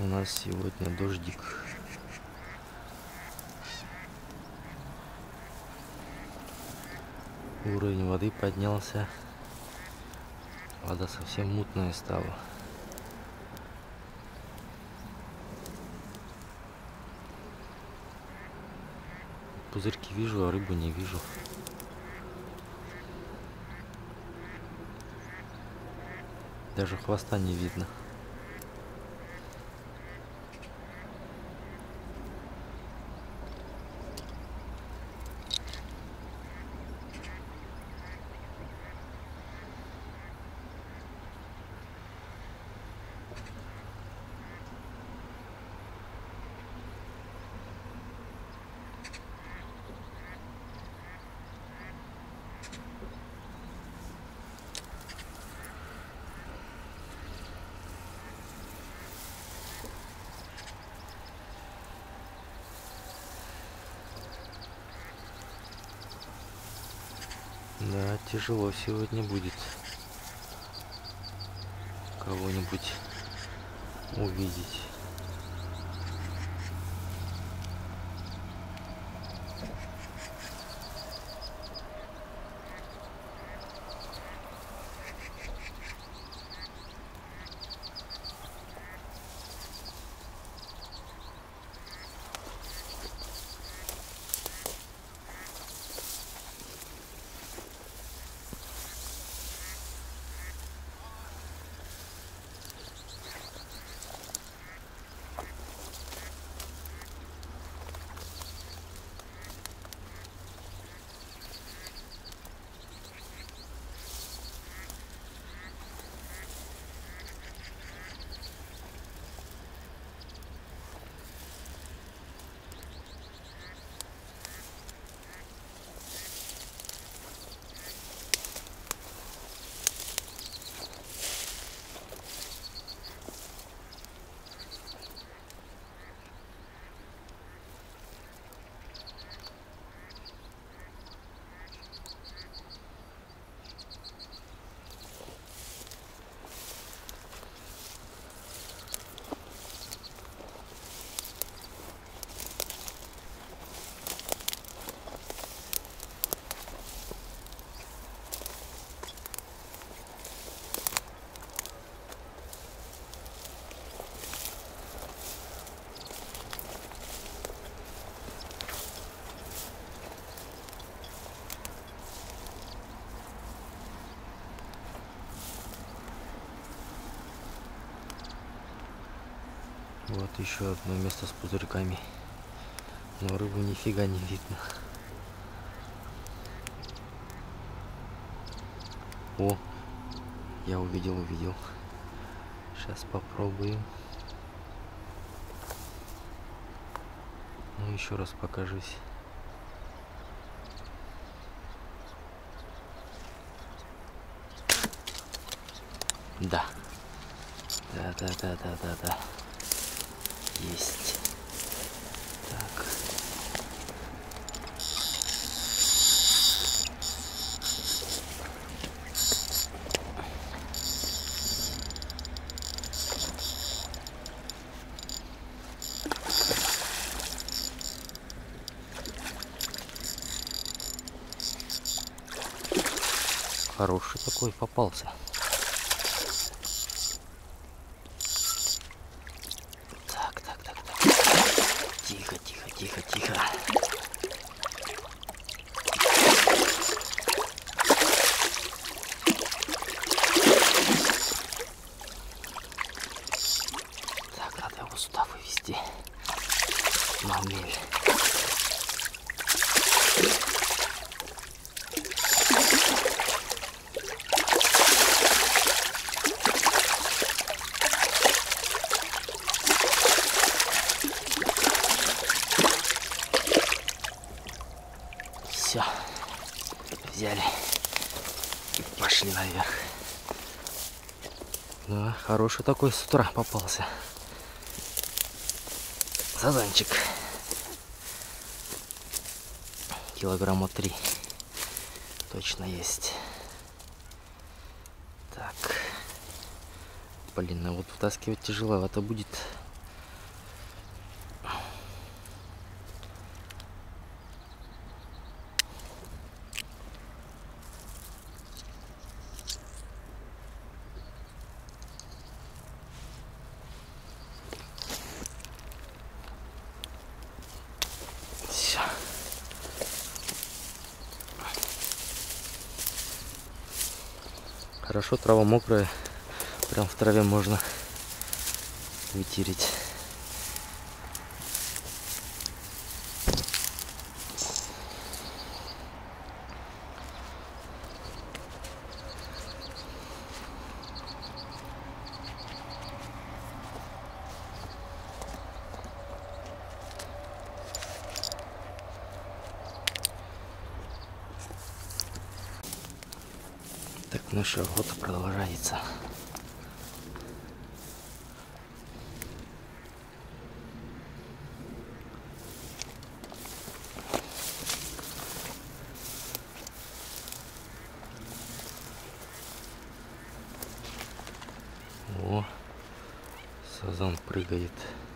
У нас сегодня дождик. Уровень воды поднялся. Вода совсем мутная стала. Пузырьки вижу, а рыбу не вижу. Даже хвоста не видно. Да, тяжело сегодня будет кого-нибудь увидеть. Вот еще одно место с пузырьками. Но рыбу нифига не видно. О, я увидел. Сейчас попробуем. Ну, еще раз покажись. Да. Да. Есть. Так. Хороший такой попался. Тихо. Так, надо его сюда вывести. На мель. Все, взяли и пошли наверх. Да, хороший такой с утра попался. Сазанчик. Килограмма 3. Точно есть. Так. Блин, а вот вытаскивать тяжеловато будет. Хорошо, трава мокрая. Прям в траве можно вытереть. Так, наша охота продолжается. О, сазан прыгает.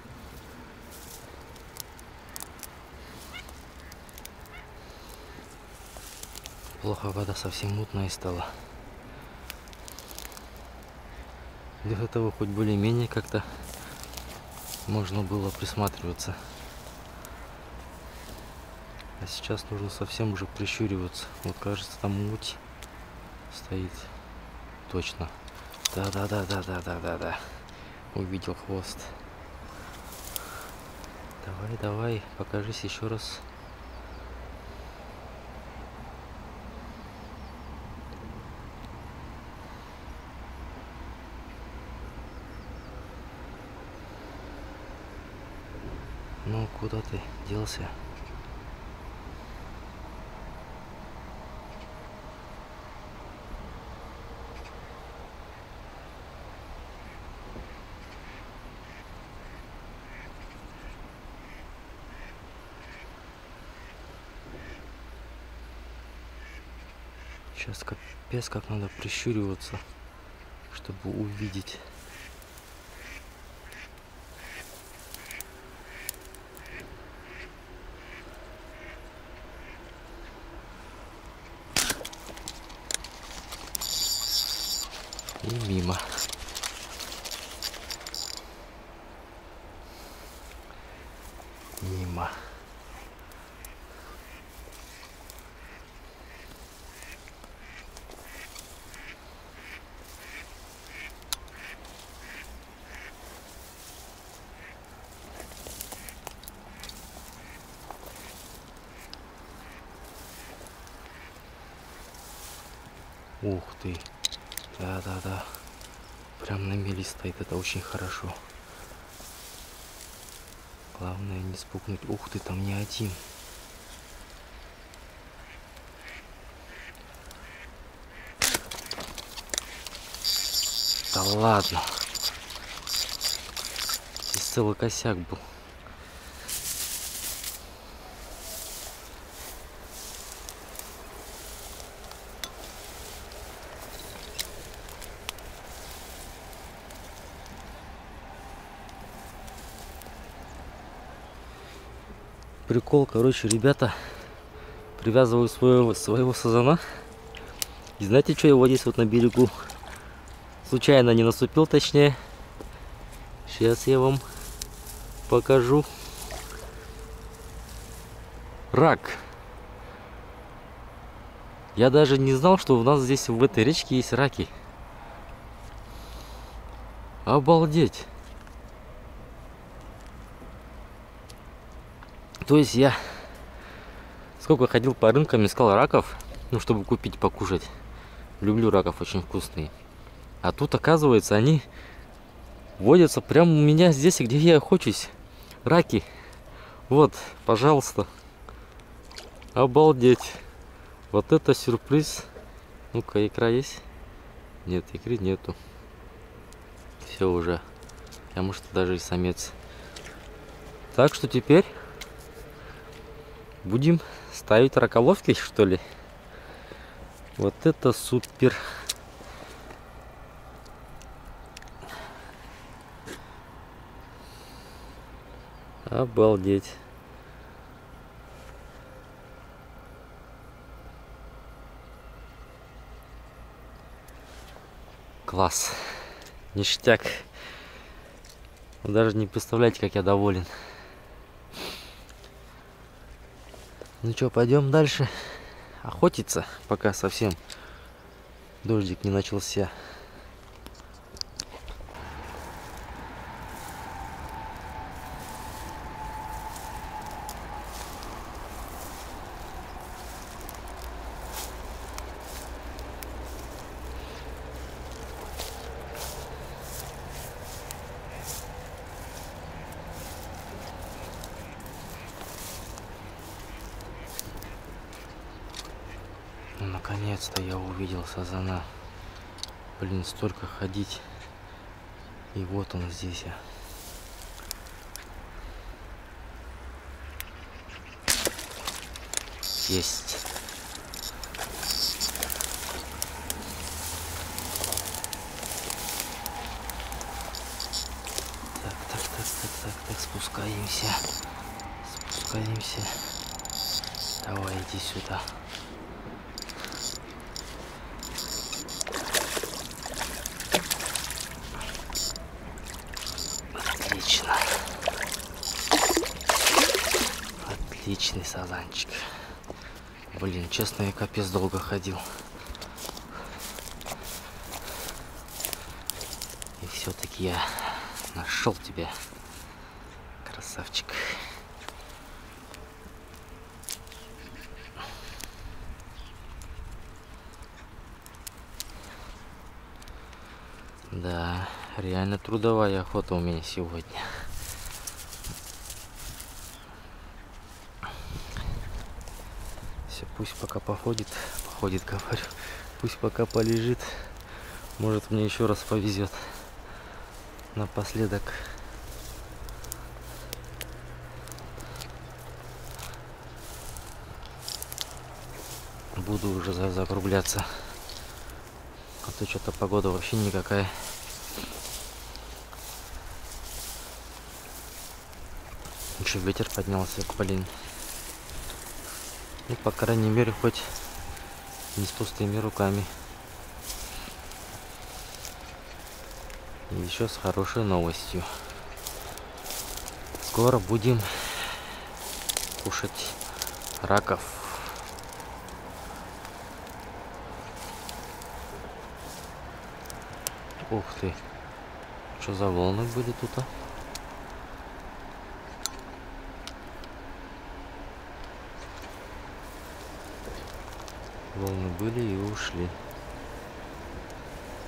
Плохо, вода совсем мутная стала. До этого хоть более-менее как-то можно было присматриваться. А сейчас нужно совсем уже прищуриваться. Вот кажется, там муть стоит. Точно. Да. Увидел хвост. Давай, покажись еще раз. Ну, куда ты делся? Сейчас капец как надо прищуриваться, чтобы увидеть. И мимо. Мимо. Ух ты. Да. Прям на мели стоит. Это очень хорошо. Главное не спугнуть. Ух ты, там не один. Да ладно. Здесь целый косяк был. Прикол, короче, ребята, привязываю своего сазана. И знаете, что я вот здесь вот на берегу случайно не наступил, точнее. Сейчас я вам покажу. Рак. Я даже не знал, что у нас здесь в этой речке есть раки. Обалдеть. То есть я сколько ходил по рынкам, искал раков, ну, чтобы купить, покушать. Люблю раков, очень вкусные. А тут, оказывается, они водятся прямо у меня здесь, где я охочусь. Раки. Вот, пожалуйста. Обалдеть. Вот это сюрприз. Ну-ка, икра есть? Нет, икры нету. Все уже. А может, даже и самец. Так что теперь будем ставить раколовки, что ли? Вот это супер. Обалдеть. Класс. Ништяк. Вы даже не представляете, как я доволен. Ну что, пойдем дальше охотиться, пока совсем Дождик не начался. Ну, наконец-то я увидел сазана. Блин, столько ходить. И вот он здесь. Есть. Так, спускаемся. Спускаемся. Давай, иди сюда. Отлично. Отличный сазанчик. Блин, честно, я капец долго ходил. И все-таки я нашел тебя, красавчик. Да, реально трудовая охота у меня сегодня. Все, пусть пока походит, говорю. Пусть пока полежит. Может, мне еще раз повезет. Напоследок. Буду уже закругляться. А то что-то погода вообще никакая. Еще ветер поднялся, блин. Ну, по крайней мере, хоть не с пустыми руками. И еще с хорошей новостью. Скоро будем кушать раков. Ух ты. Что за волны были тут, а? Волны были и ушли.